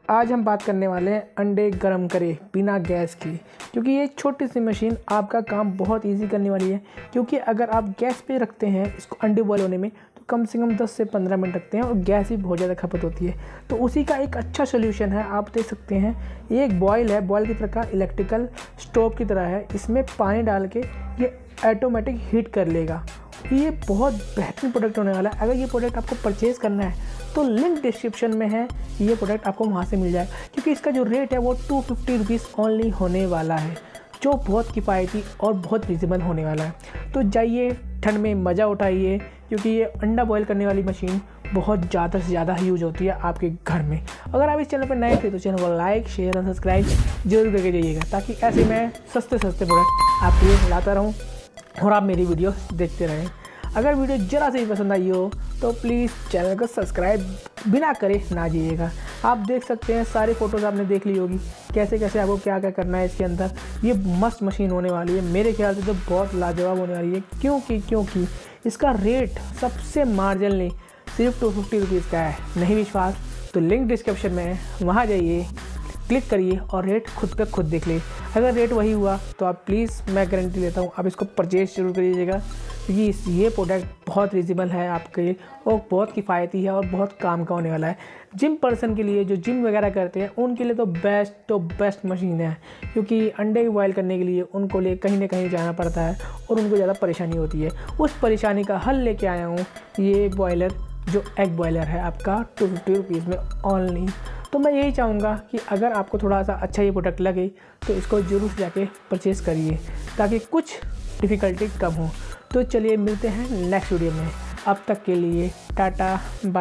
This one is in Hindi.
आज हम बात करने वाले हैं अंडे गरम करे बिना गैस की, क्योंकि ये छोटी सी मशीन आपका काम बहुत इजी करने वाली है। क्योंकि अगर आप गैस पे रखते हैं इसको अंडे बॉयल होने में तो कम से कम 10 से 15 मिनट लगते हैं और गैस भी बहुत ज़्यादा खपत होती है। तो उसी का एक अच्छा सोल्यूशन है, आप देख सकते हैं ये एक बॉयल है, बॉयल की तरह का इलेक्ट्रिकल स्टोव की तरह है। इसमें पानी डाल के ये ऑटोमेटिक हीट कर लेगा। ये बहुत बेहतरीन प्रोडक्ट होने वाला है। अगर ये प्रोडक्ट आपको परचेज़ करना है तो लिंक डिस्क्रिप्शन में है, ये प्रोडक्ट आपको वहाँ से मिल जाएगा। क्योंकि इसका जो रेट है वो 250 रुपीज़ ओनली होने वाला है, जो बहुत किफ़ायती और बहुत रिजनेबल होने वाला है। तो जाइए ठंड में मज़ा उठाइए, क्योंकि ये अंडा बॉयल करने वाली मशीन बहुत ज़्यादा से ज़्यादा यूज होती है आपके घर में। अगर आप इस चैनल पर नए थे तो चैनल को लाइक शेयर और सब्सक्राइब जरूर करके जाइएगा, ताकि ऐसे मैं सस्ते प्रोडक्ट आपके लिए लाता रहूँ और आप मेरी वीडियो देखते रहें। अगर वीडियो ज़रा से भी पसंद आई हो तो प्लीज़ चैनल को सब्सक्राइब बिना करे ना जाइएगा। आप देख सकते हैं सारे फ़ोटोज़ आपने देख ली होगी, कैसे कैसे आपको क्या क्या करना है इसके अंदर। ये मस्त मशीन होने वाली है, मेरे ख्याल से तो बहुत लाजवाब होने वाली है। क्योंकि इसका रेट सबसे मार्जिनली सिर्फ 250 रुपीज़ का है। नहीं विश्वास तो लिंक डिस्क्रिप्शन में है, वहाँ जाइए, क्लिक करिए और रेट खुद पे खुद देख लीजिए। अगर रेट वही हुआ तो आप प्लीज़, मैं गारंटी लेता हूँ, आप इसको परचेज जरूर करिएगा, क्योंकि ये प्रोडक्ट बहुत रिजनेबल है आपके लिए और बहुत किफ़ायती है और बहुत काम का होने वाला है। जिम पर्सन के लिए, जो जिम वगैरह करते हैं, उनके लिए तो बेस्ट मशीन है। क्योंकि अंडे बॉयल करने के लिए उनको लिए कहीं ना कहीं जाना पड़ता है और उनको ज़्यादा परेशानी होती है। उस परेशानी का हल लेके आया हूँ ये बॉयलर, जो एग बॉयलर है आपका 250 रुपीज़ में ओनली। तो मैं यही चाहूँगा कि अगर आपको थोड़ा सा अच्छा ये प्रोडक्ट लगे तो इसको ज़रूर जाके परचेज़ करिए, ताकि कुछ डिफ़िकल्टी कम हो। तो चलिए मिलते हैं नेक्स्ट वीडियो में, अब तक के लिए टाटा बाय।